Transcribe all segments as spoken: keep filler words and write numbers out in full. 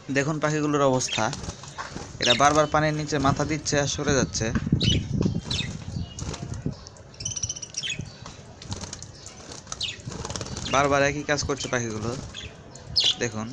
দেখুন পাখিগুলোর অবস্থা, এরা বারবার পানির নিচে মাথা দিচ্ছে আর সরে যাচ্ছে। বারবার একই কাজ করছে পাখিগুলো, দেখুন।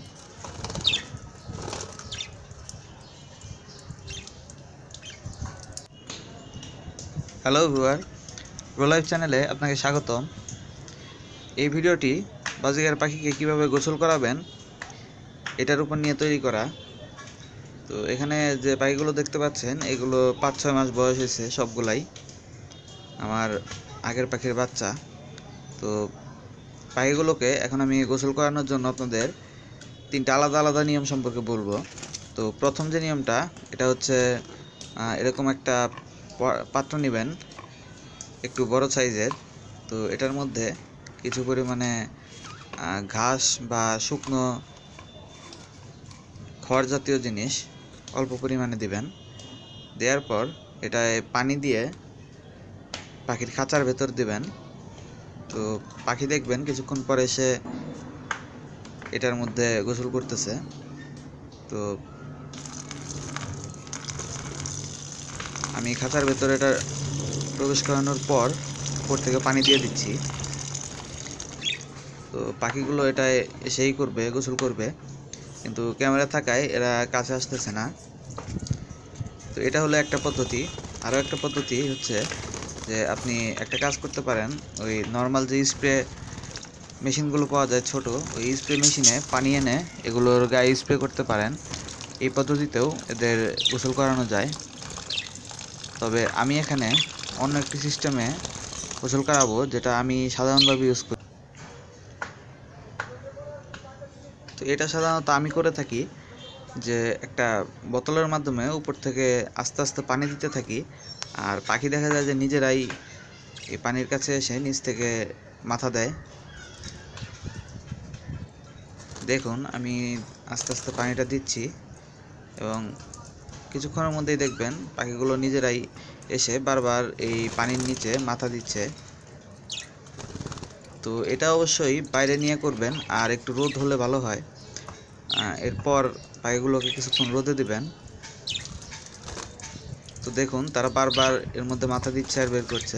হ্যালো ভিউয়ার, প্রো লাইফ চ্যানেলে আপনাকে স্বাগতম। এই ভিডিওটি বাজিগার পাখিকে কিভাবে গোসল করাবেন এটার উপর নিয়ে তৈরি করা। তো এখানে যে পাখিগুলো দেখতে পাচ্ছেন এগুলো পাঁচ ছয় মাস বয়স হয়েছে, সবগুলাই আমার আগের পাখির বাচ্চা। তো পাখিগুলোকে এখন আমি গোসল করানোর জন্য আপনাদের তিনটা আলাদা আলাদা নিয়ম সম্পর্কে বলবো। তো প্রথম যে নিয়মটা, এটা হচ্ছে এরকম একটা পাত্র নেবেন, একটু বড় সাইজের। তো এটার মধ্যে কিছু পরিমাণে ঘাস বা শুকনো খড় জাতীয় জিনিস অল্প পরিমাণে দিবেন। দেওয়ার পর এটায় পানি দিয়ে পাখির খাঁচার ভেতর দিবেন। তো পাখি দেখবেন কিছুক্ষণ পরে সে এটার মধ্যে গোসল করতেছে। তো আমি খাঁচার ভেতর এটা প্রবেশ করানোর পর উপর থেকে পানি দিয়ে দিচ্ছি। তো পাখিগুলো এটায় এসেই করবে, গোসল করবে, কিন্তু ক্যামেরা থাকায় এরা কাছে আসতেছে না। তো এটা হলো একটা পদ্ধতি। আরও একটা পদ্ধতি হচ্ছে যে আপনি একটা কাজ করতে পারেন, ওই নর্মাল যে স্প্রে মেশিনগুলো পাওয়া যায় ছোট, ওই স্প্রে মেশিনে পানি এনে এগুলোর গায়ে স্প্রে করতে পারেন। এই পদ্ধতিতেও এদের গোসল করানো যায়। তবে আমি এখানে অন্য একটি সিস্টেমে গোসল করাবো, যেটা আমি সাধারণভাবে ইউজ করি। তো এটা সাধারণত আমি করে থাকি যে একটা বোতলের মাধ্যমে উপর থেকে আস্তে আস্তে পানি দিতে থাকি, আর পাখি দেখা যায় যে নিজেরাই এই পানির কাছে এসে নিচ থেকে মাথা দেয়। দেখুন আমি আস্তে আস্তে পানিটা দিচ্ছি এবং কিছুক্ষণের মধ্যেই দেখবেন পাখিগুলো নিজেরাই এসে বারবার এই পানির নিচে মাথা দিচ্ছে। তো এটা অবশ্যই বাইরে নিয়ে করবেন, আর একটু রোদ হলে ভালো হয়। এরপর পাখিগুলোকে কিছুক্ষণ রোদে দিবেন। তো দেখুন তারা বারবার এর মধ্যে মাথা দিচ্ছে আর বের করছে।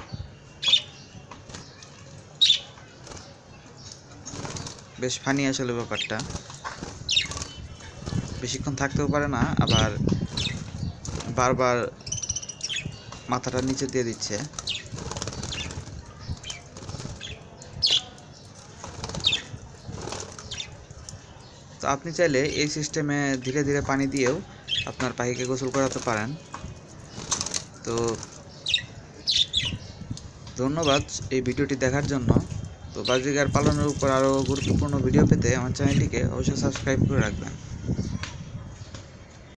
বেশ ফানি আসলে ব্যাপারটা, বেশিক্ষণ থাকতেও পারে না, আবার বারবার মাথাটা নিচে দিয়ে দিচ্ছে। তো আপনি চাইলে এই সিস্টেমে ধীরে ধীরে পানি দিয়েও আপনার পাখিকে গোসল করাতে পারেন। তো ধন্যবাদ এই ভিডিওটি দেখার জন্য। তো বাজিগার পালনের উপর আরও গুরুত্বপূর্ণ ভিডিও পেতে আমার চ্যানেলটিকে অবশ্যই সাবস্ক্রাইব করে রাখবেন।